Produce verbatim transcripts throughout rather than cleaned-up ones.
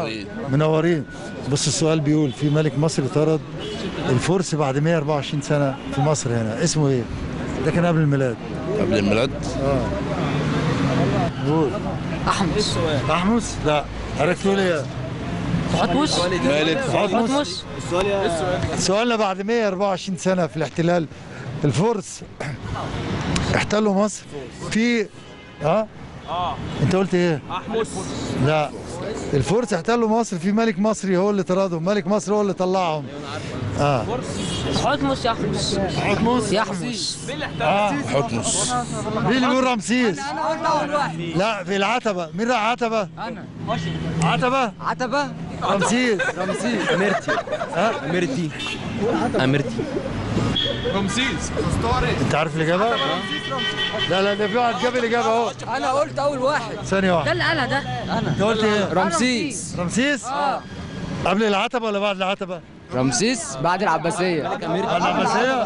منورين. منورين. بص السؤال بيقول في ملك مصري طرد الفرس بعد مية وأربعة وعشرين سنة في مصر هنا، اسمه ايه؟ ده كان قبل الميلاد. قبل الميلاد؟ اه قول. أحمس. أحمس؟ لا، حضرتك تقول ايه؟ تحتمس. مالك تحتمس. سؤالنا بعد مية وأربعة وعشرين سنة في الاحتلال الفرس احتلوا مصر في اه اه انت قلت ايه؟ احمس. لا، الفرس احتلوا مصر في ملك مصري هو اللي طردهم، ملك مصر هو اللي طلعهم. اه تحتمس يا أحمس. حتمس؟ يحمس. اه حتمس. مين اللي بيقول رمسيس؟ أنا قلت أول واحد. لا، في العتبة، مين راح عتبة؟ أنا. عتبة؟ عتبة. رمسيس. رمسيس. أميرتي. ها؟ أميرتي. أميرتي. رمسيس. انت عارف الاجابة؟ لا لا، ده في واحد جاب الاجابة اهو. أنا قلت أول واحد. ثانية ده واحدة. اللي قالها ده. انت قلت ايه؟ رمسيس. رمسيس؟ اه قبل العتبة ولا بعد العتبة؟ رمسيس بعد العباسية. بعد العباسية؟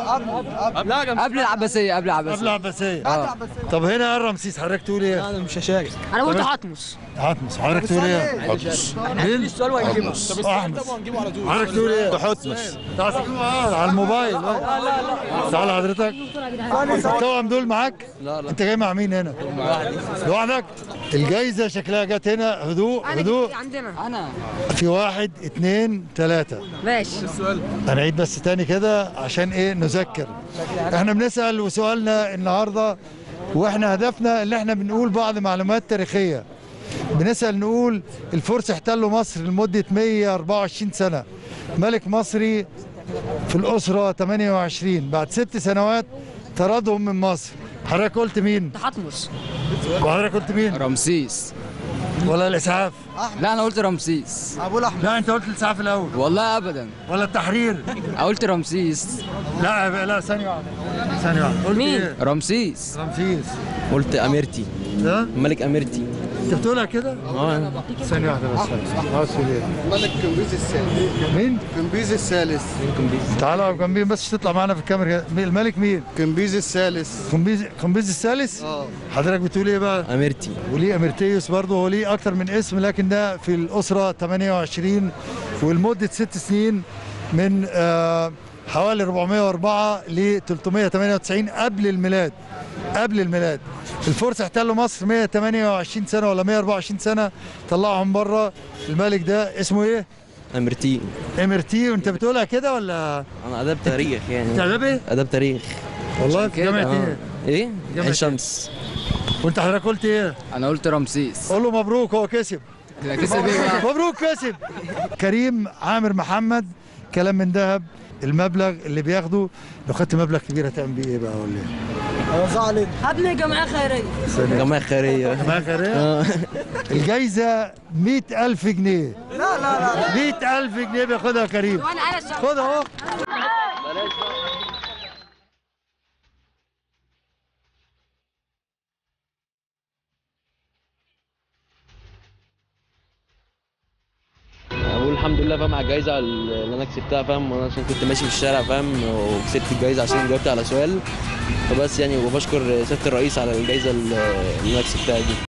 قبل العباسية. قبل قبل العباسية. العباسية. طب هنا قال رمسيس، حضرتك تقول ايه؟ أنا مش هشارك. أنا قلت حتمس. حتمس. حضرتك تقول ايه؟ حتمس. مين؟ السؤال وهنجيبه. حتمس. احمس. حضرتك تقول ايه؟ حتمس. تعال اه على الموبايل. لا لا لا، تعال حضرتك. التوأم دول معاك؟ لا لا. انت جاي مع مين هنا؟ لوحدك؟ الجايزة شكلها جت هنا. هدوء هدوء. عندنا. أنا. في واحد اتنين تلاتة. ماشي. هنعيد بس تاني كده عشان ايه نذكر. احنا بنسأل، وسؤالنا النهارده واحنا هدفنا اللي احنا بنقول بعض معلومات تاريخية. بنسأل نقول الفرس احتلوا مصر لمدة مية وأربعة وعشرين سنة. ملك مصري في الأسرة ثمانية وعشرين، بعد ست سنوات طردهم من مصر. حضرتك قلت مين؟ تحتمس. وحضرتك قلت مين؟ رمسيس. ولا الإسعاف؟ لا أنا قلت رمسيس. لا، أنت قلت الإسعاف الأول. والله أبدا. ولا التحرير؟ قلت رمسيس. لا لا، ثانية واحدة. ثانية واحدة. قلت مين؟ إيه؟ رمسيس. رمسيس. قلت أميرتي. ها؟ الملك أميرتي. انت بتقولها كده؟ اه. ثانية واحدة بس. عاوز تقول ايه؟ ملك كمبيز الثالث. مين؟ كمبيز الثالث. تعالى اقف جنبي بس تطلع معانا في الكاميرا كده. مين- الملك مين؟ كمبيز الثالث. قنبيز قنبيز الثالث؟ اه. حضرتك بتقول ايه بقى؟ أميرتي. وليه اميرتيوس برضه، هو ليه اكتر من اسم، لكن ده في الاسرة ثمانية وعشرين ولمدة ست سنين من آه حوالي أربعمية وأربعة ل ثلاثمية وثمانية وتسعين قبل الميلاد. قبل الميلاد الفرس احتلوا مصر مية وثمانية وعشرين سنة ولا مية وأربعة وعشرين سنة، طلعهم بره. الملك ده اسمه ايه؟ أميرتي. اميرتي. وانت بتقولها كده ولا؟ أنا أداب تاريخ يعني. تعجب ايه؟ أداب تاريخ. والله في جامعة آه. ايه؟ إيه؟ جامعة عين شمس. وانت حضرتك قلت ايه؟ أنا قلت رمسيس. قول له مبروك، هو كسب. لا كسب إيه بقى؟ مبروك كسب. كريم عامر محمد، كلام من ذهب. المبلغ اللي بياخده، لو خدت مبلغ كبير هتعمل بيه ايه بقى ولا ايه؟ زعلت. هبني جمعية خيرية. جماعة خيرية. جماعة خيرية؟ الجايزة مئة ألف جنيه. لا لا لا، مئة ألف جنيه بياخدها كريم. وأنا أنا الشخص. خدها اهو. بقول الحمد لله فاهم على الجايزه اللي انا كسبتها فاهم، وانا عشان كنت ماشي في الشارع فاهم وكسبت الجايزه عشان جاوبت على سؤال فبس يعني. وبشكر سياده الرئيس على الجايزه اللي انا كسبتها دي.